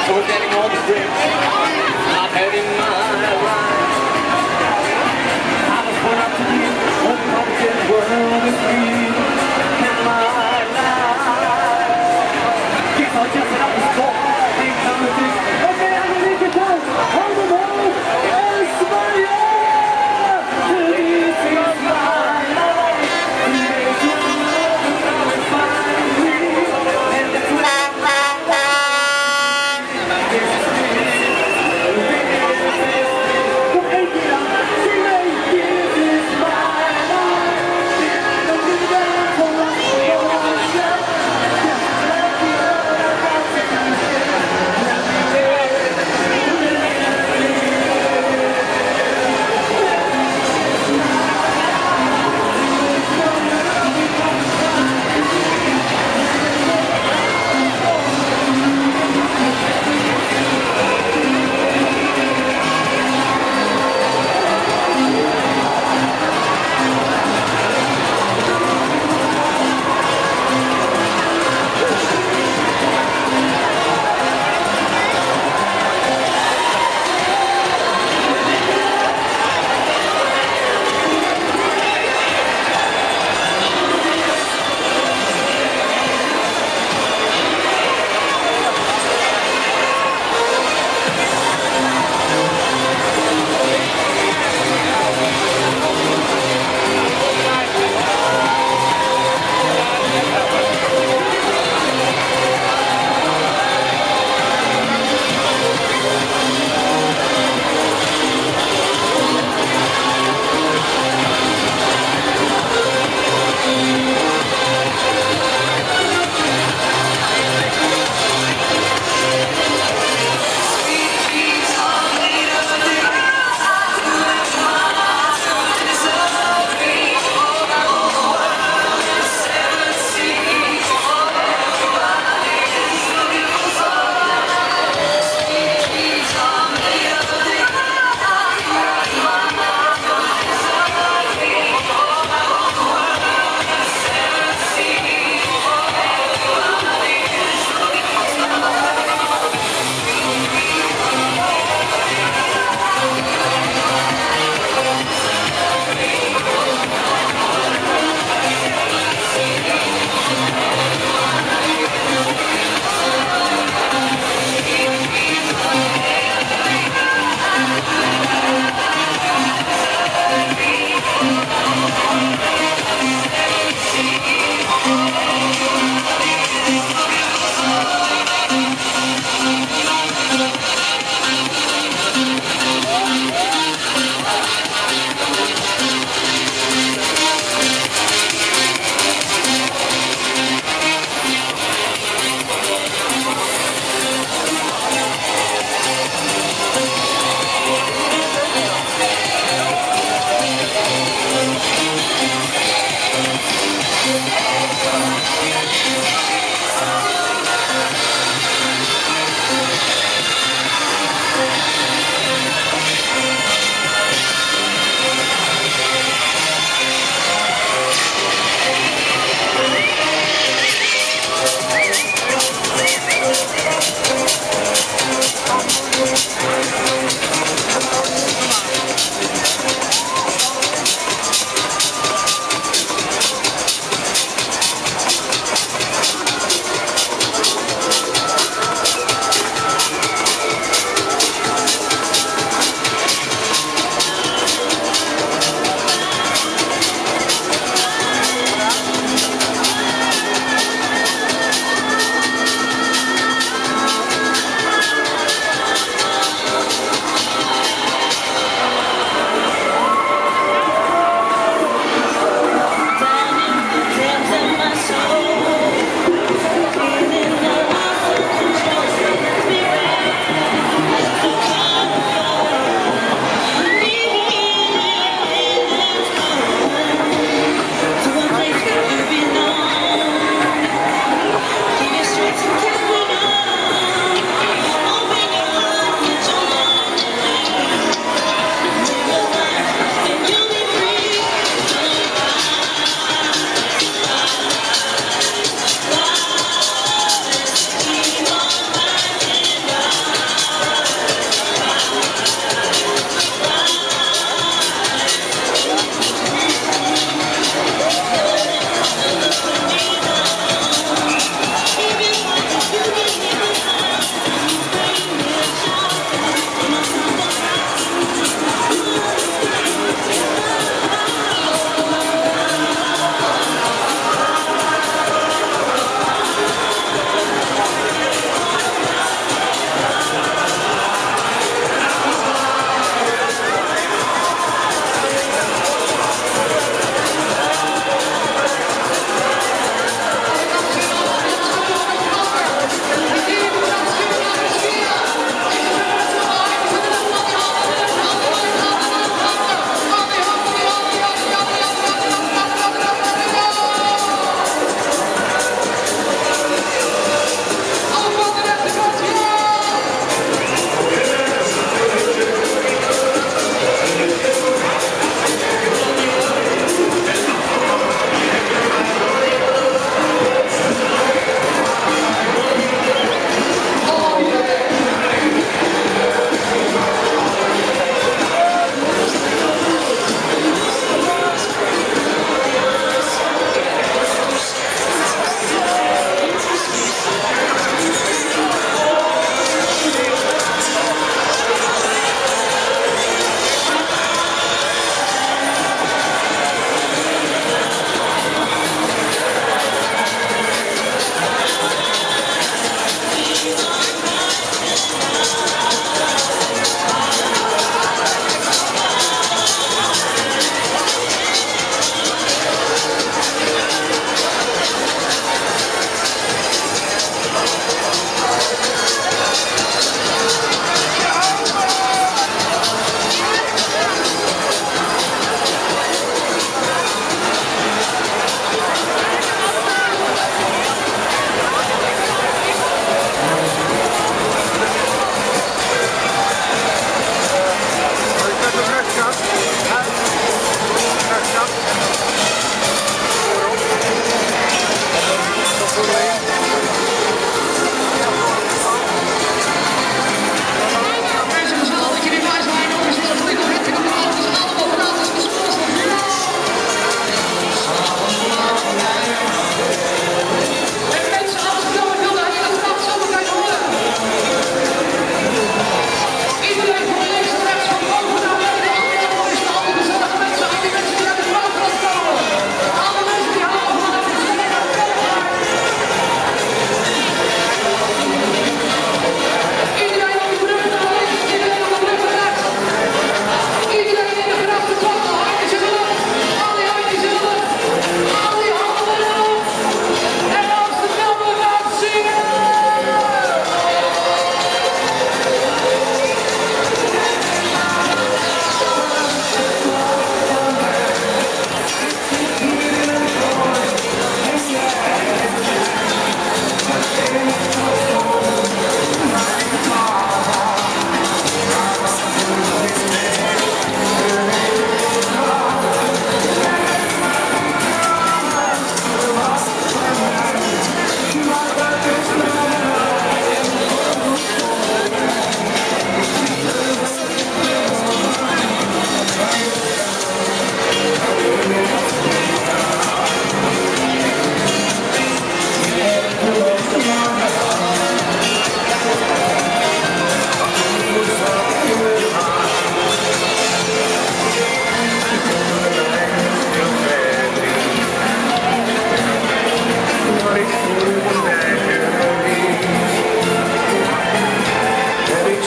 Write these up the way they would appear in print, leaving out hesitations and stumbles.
we're getting on the bridge, not having my life. I was born up to you, one content world is free, and my life. Keep on jumping up the score, things on the thing. Okay, I'm gonna make it down. On the road, España! This is my life. Make it love and come and find me. And it's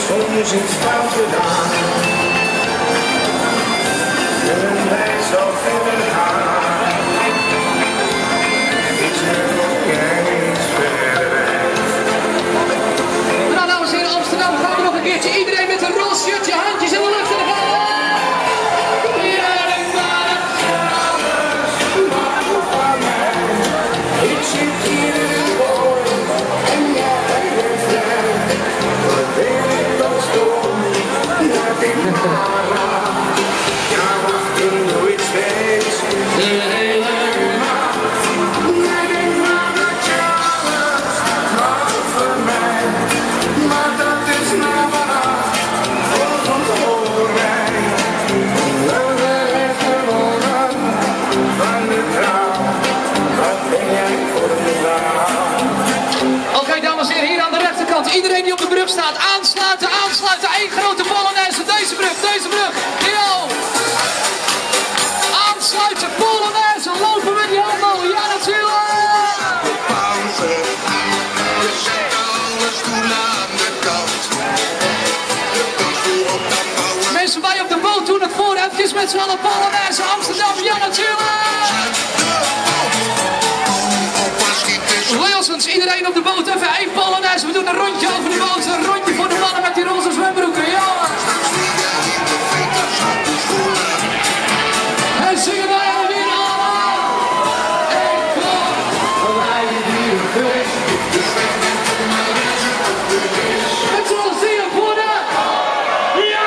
soms iets fout gedaan. Kunnen wij zo verder gaan? Is er nog eens verder? Nou, dames en heren, Amsterdam, gaan we nog een keertje. Iedereen met een roze shirtje, handjes in de lucht en dan gaan we. Ik zit hier in het boom en jij bent vrij. Wat ben ik dan stom, dat ik maar raak. Ja, wacht in nooit steeds de hele nacht. Jij denkt maar dat je alles maakt voor mij. Maar dat is nou waar, volgens hoorij. We hebben gewonnen van de trouw. Wat ben jij voor de vrouw? Oké, dames en heren, hier aan de rechterkant. Iedereen die op de brug staat, aansluiten, aansluiten. Eén grote polonaise. Deze brug, deze brug. Yo! Aansluiten, polonaise. Lopen met die handel. Ja, natuurlijk. Pauze, we zetten alle stoelen aan de kant. De kans voor op de bouwen. Mensen bij op de boot doen het voor. Even met z'n allen polonaise. Amsterdam, ja, natuurlijk. Op een schieters. Wilsons, iedereen op de boot. Even één polonaise. We doen een rondje over de boot. Een rondje voor de mannen met die roze zwembroeken. Ja! En zingen wij alweer allemaal. Ik kom. Wij hier geweest. Met z'n allen zingen voor de. Ja!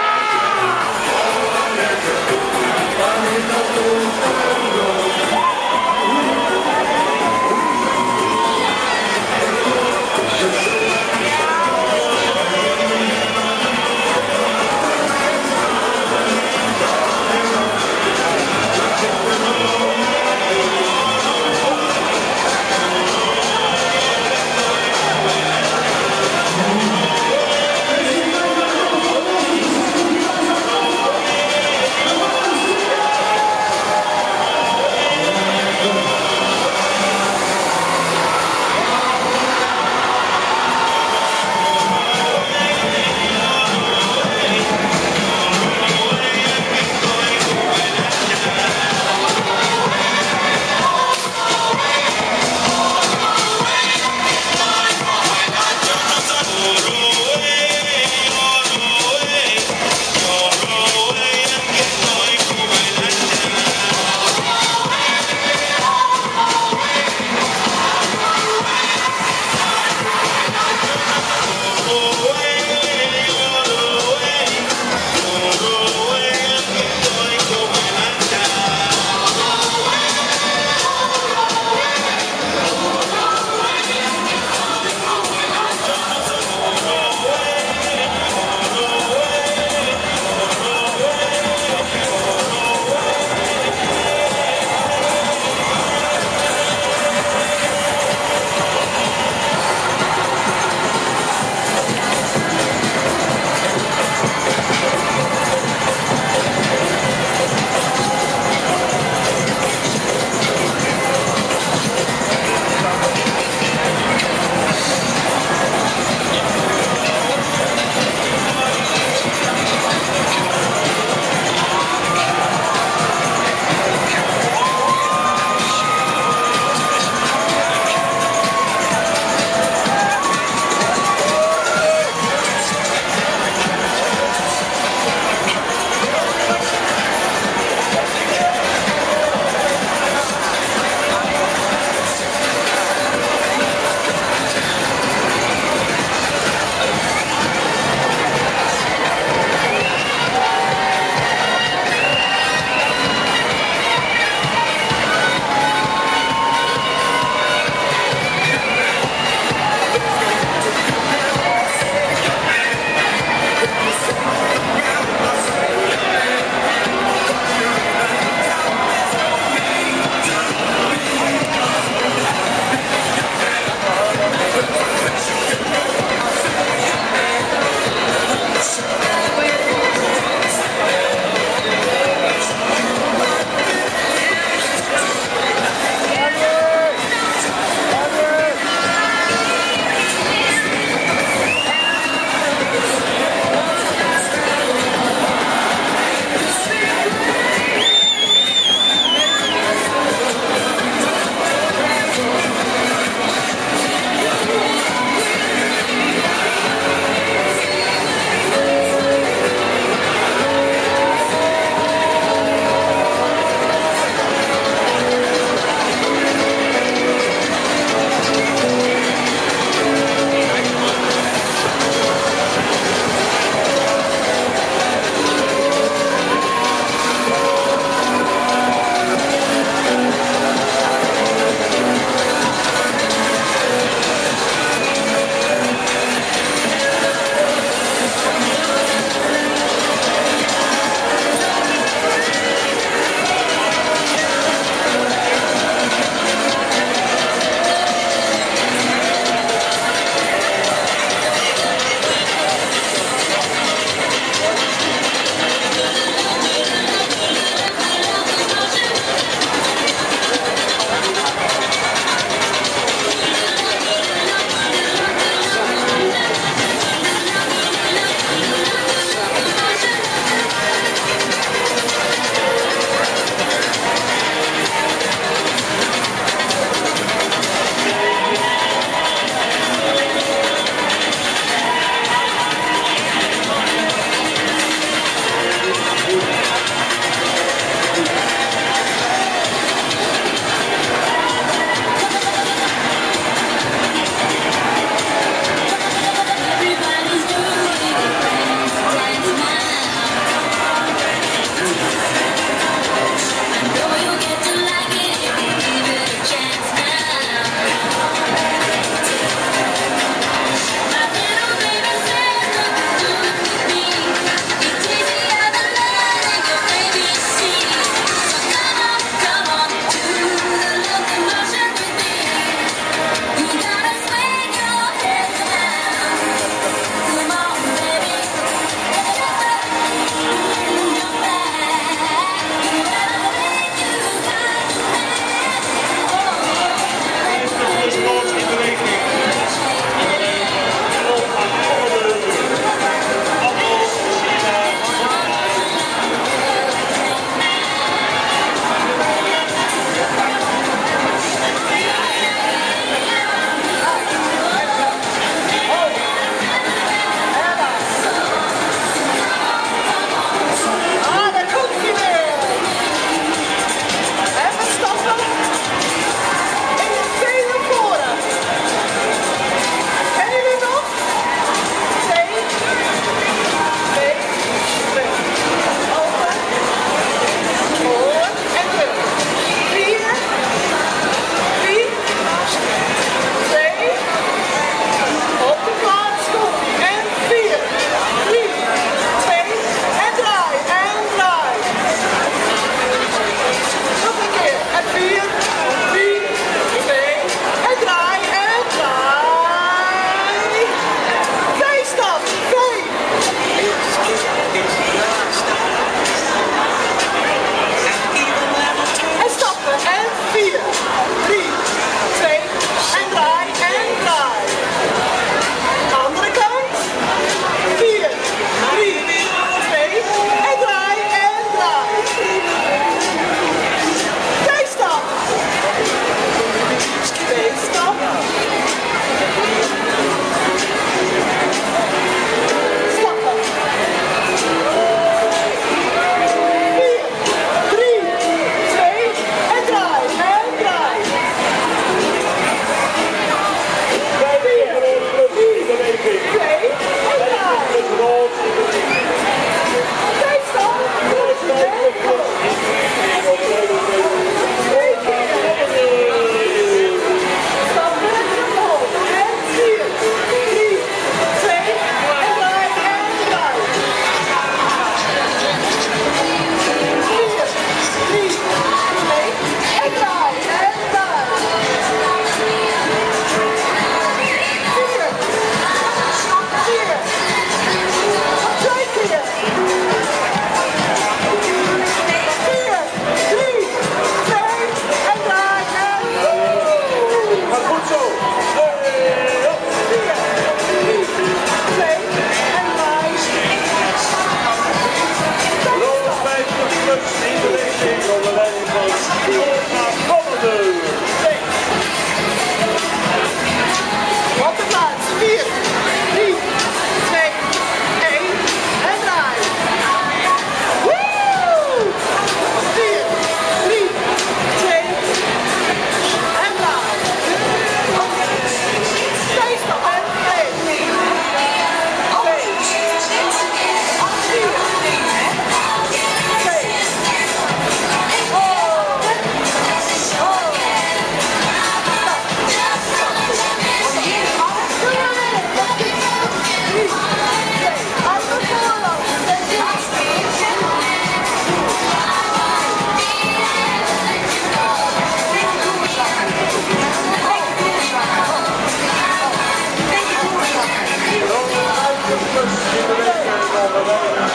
Alvarez.